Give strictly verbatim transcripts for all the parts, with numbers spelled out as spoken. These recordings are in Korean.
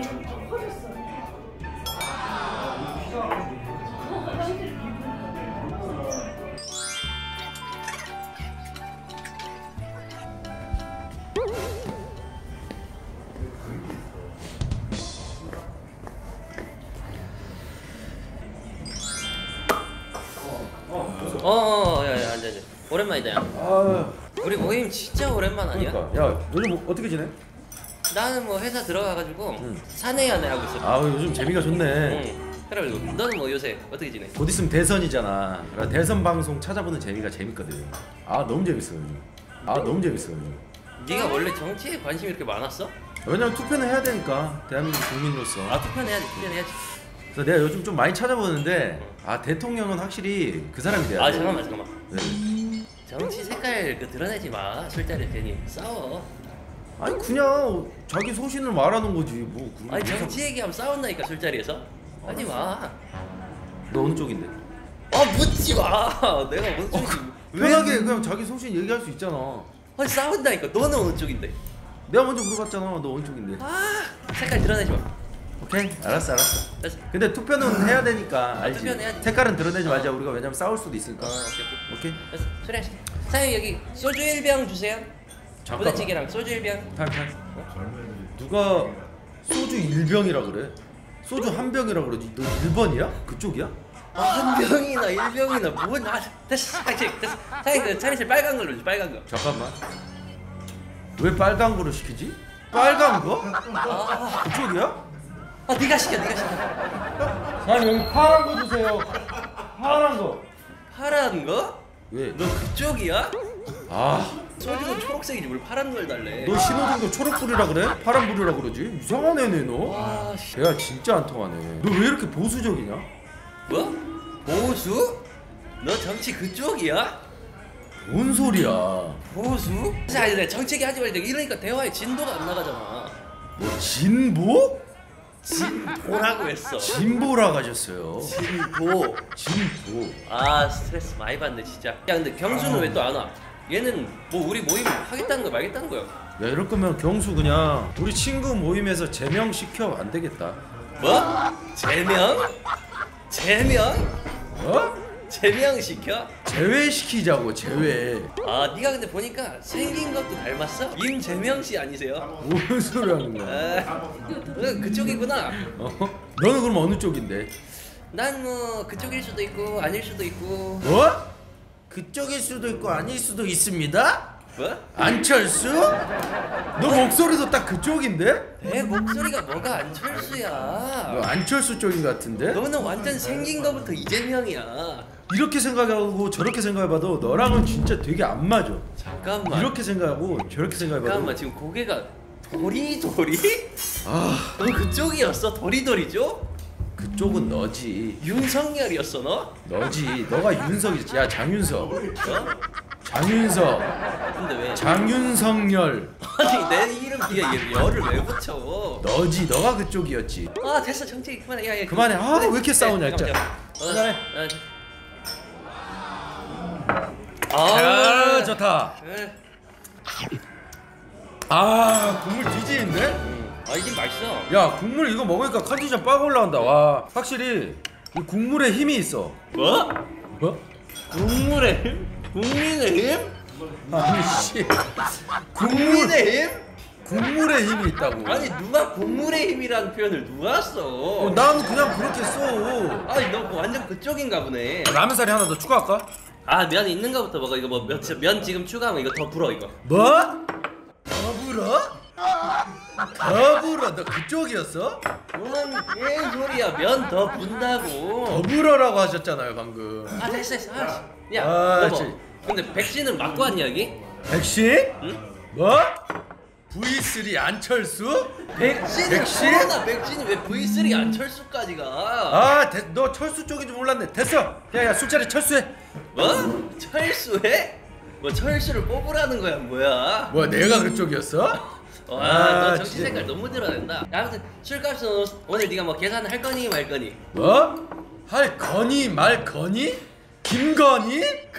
어어 야야 앉아 앉아. 오랜만이다 야. 아, 우리 모임 진짜 오랜만 아니야? 그러니까. 야, 요즘 뭐 어떻게 지내? 나는 뭐 회사 들어가가지고 응. 사내 연애 하고 있어. 아, 요즘 재미가 좋네. 응. 그래가지고 너는 뭐 요새 어떻게 지내? 곧 있으면 대선이잖아. 그러니까 대선 방송 찾아보는 재미가 재밌거든. 아, 너무 재밌어 요즘. 아, 너무 재밌어 요즘. 네가 원래 정치에 관심이 이렇게 많았어? 왜냐면 투표는 해야 되니까 대한민국 국민으로서. 아 투표는 해야지 투표는 해야지. 그래서 내가 요즘 좀 많이 찾아보는데 아 대통령은 확실히 그 사람이 돼야 돼. 아 잠깐만 잠깐만. 네. 정치 색깔 그 드러내지 마. 술자리 괜히 싸워. 아니 그냥 자기 소신을 말하는 거지 뭐. 그- 아니 정치 얘기하면 싸운다니까 술자리에서. 하지 마. 너 어느 쪽인데? 아 묻지 마. 내가 어느 쪽인지. 편하게 그냥 자기 소신 얘기할 수 있잖아. 아니 싸운다니까. 너는 어느 쪽인데? 내가 먼저 물어봤잖아. 너 어느 쪽인데? 아 색깔 드러내지 마. 오케이 알았어 알았어. 됐어. 근데 투표는 해야 되니까 알지? 투표는 해야지. 색깔은 드러내지 말자. 어. 우리가 왜냐면 싸울 수도 있으니까. 어 오케이 오케이. 오케이? 됐어. 술래 하시게. 사장님 여기 소주 일 병 주세요. 잠깐만. 부대찌개랑 소주 일 병. 탈 탈. 누가 소주 일 병이라 그래? 소주 한 병이라 그러지. 너 일 번이야? 그쪽이야? 아, 한 병이나 일 병이나 뭔 아, 됐어. 사장님 됐어. 사장님 그 차리실 빨간 걸로 주 빨간 거. 잠깐만. 왜 빨간 거로 시키지? 빨간 거? 아, 그쪽이야? 아 네가 시켜 네가 시켜. 아니 여기 파란 거 주세요. 파란 거. 파란 거? 왜? 너 그쪽이야? 아, 소주는 초록색이지 뭘 파란 걸 달래. 너 신호등도 초록 불이라 그래? 파란 불이라 그러지? 이상한 애네 너. 와 씨. 대화 진짜 안 통하네. 너 왜 이렇게 보수적이냐? 뭐? 보수? 너 정치 그쪽이야? 뭔 소리야? 보수? 자 이제 정치 얘기 하지 말자. 이러니까 대화에 진도가 안 나가잖아. 뭐 진보? 진보라고 했어. 진보라 가셨어요. 진보. 진보. 아 스트레스 많이 받네 진짜. 야 근데 경수는 왜 또 안 와? 얘는 뭐 우리 모임 하겠다는 거야 말겠다는 거야? 야 이럴 거면 경수 그냥 우리 친구 모임에서 제명시켜 안 되겠다. 뭐? 제명? 제명? 어? 제명시켜? 제외시키자고 제외. 아 네가 근데 보니까 생긴 것도 닮았어? 임제명 씨 아니세요? 뭔 소리 하는 거야? 아 그- 그쪽이구나. 어? 너는 그럼 어느 쪽인데? 난 뭐 그쪽일 수도 있고 아닐 수도 있고. 뭐? 그쪽일 수도 있고 아닐 수도 있습니다? 뭐? 안철수? 너 목소리도 딱 그쪽인데? 내 목소리가 뭐가 안철수야. 너 안철수 쪽인 것 같은데? 너는 완전 생긴 거부터 이재명이야. 이렇게 생각하고 저렇게 생각해봐도 너랑은 진짜 되게 안 맞아. 잠깐만. 이렇게 생각하고 저렇게 생각해봐도 잠깐만 지금 고개가 도리도리? 아 너 그쪽이었어? 도리도리죠? 그쪽은 너지. 윤석열이었어 너? 너지. 너가 윤석이지. 야 장윤석. 어? 장윤석. 근데 왜? 장윤석열. 아니 내 이름 뒤에 얘 열을 왜 붙여? 너지. 너가 그쪽이었지. 아 됐어 정치 그만해. 야, 야, 그만해. 아, 왜 이렇게 싸우냐, 진짜. 그만해. 아 아 좋다. 에. 아 국물 뒤지는데? 음. 아 이게 맛있어. 야 국물 이거 먹으니까 컨디션 빡 올라온다. 와 확실히 이 국물에 힘이 있어. 뭐? 뭐? 국물의 힘? 국민의 힘? 아니 씨 국물 국민의 힘? 국물에 힘이 있다고. 아니 누가 국물의 힘이라는 표현을 누가 써? 어, 난 그냥 그렇게 써. 아니 너 뭐 완전 그쪽인가 보네. 라면사리 하나 더 추가할까? 아 면 있는 거부터 먹어. 이거 뭐 면 지금 추가하면 이거 더 불어 이거. 뭐? 더 불어? 더 불어? 너 그쪽이었어? 뭔 개소리야. 면 더 분다고. 더 불어라고 하셨잖아요 방금. 아 됐어 됐어. 아, 씨. 야 아, 여보. 진- 근데 백신은 맞고 왔냐 여기? 백신? 응? 뭐? 브이 쓰리 안철수? 백신은 백신? 코로나 백신이 왜 브이 쓰리 안철수까지 가? 아, 대, 너 철수 쪽인 줄 몰랐네. 됐어. 야야 술자리 철수해. 뭐? 철수해? 뭐 철수를 뽑으라는 거야 뭐야? 뭐야 내가 그쪽이었어? 와, 아, 너 정치 진짜. 색깔 너무 드러낸다. 야, 아무튼 술값은 오늘 네가 뭐 계산할 거니 말 거니? 뭐? 할 거니 말 거니? 김건희?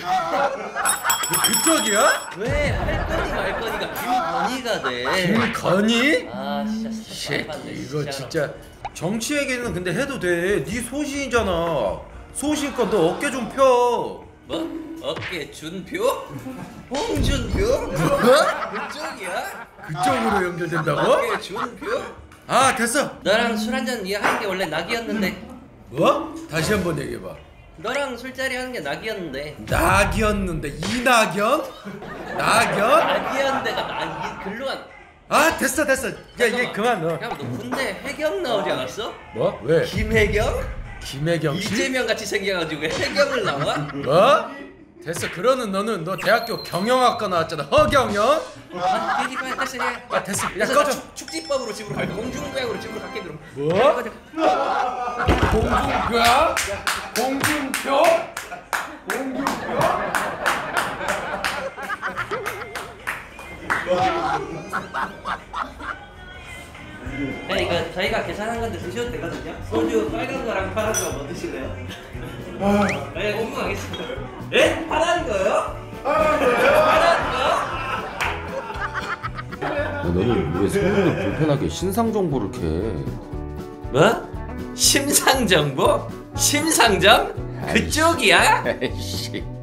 그쪽이야? 왜 할 거니 말 거니가 김건희가 돼? 김건희? 아 진짜 새끼 말받네, 이거 진짜로. 진짜 정치 얘기는 근데 해도 돼. 네 소신이잖아. 소신껏 너 어깨 좀 펴. 뭐? 어깨 준표? 홍준표? 그쪽이야? 그쪽으로 연결된다고? 어깨 준표? 아 됐어. 너랑 술 한잔 하는 게 원래 낙이었는데 뭐? 다시 한번 얘기해봐. 너랑 술자리 하는 게 낙이었는데 낙이었는데 이낙연? 낙연? 낙이었는데가 낙이 글로 간. 아 됐어 됐어. 야 이게 그만 너. 야너 군대 해경 나오지 않았어? 뭐? 왜? 김해경? 김혜경 씨? 이재명 같이 생겨가지고 해경을 나와? 뭐? 됐어. 그러는 너는 너 대학교 경영학과 나왔잖아. 허경영? 아, 얘기 빨리 다시 해. 아 됐어. 야 그래서 꺼져. 축, 축지법으로 집으로 갈게. 공중부양으로 집으로 갈게 그럼. 뭐? 빨리, 빨리. 공중표야? 공중표? 공중표? 네, 이거 저희가 계산한 건데 드셔도 되거든요. 소주 빨간 거랑 파란 거 뭐 드실래요? 네, 궁금하겠습니다. 예? 파란 거요? 파란 거요? 파란 거? 너는 왜 성민이 불편하게 신상 정보를 캐? 뭐? 심상정보? 심상정? 그쪽이야? 에이씨.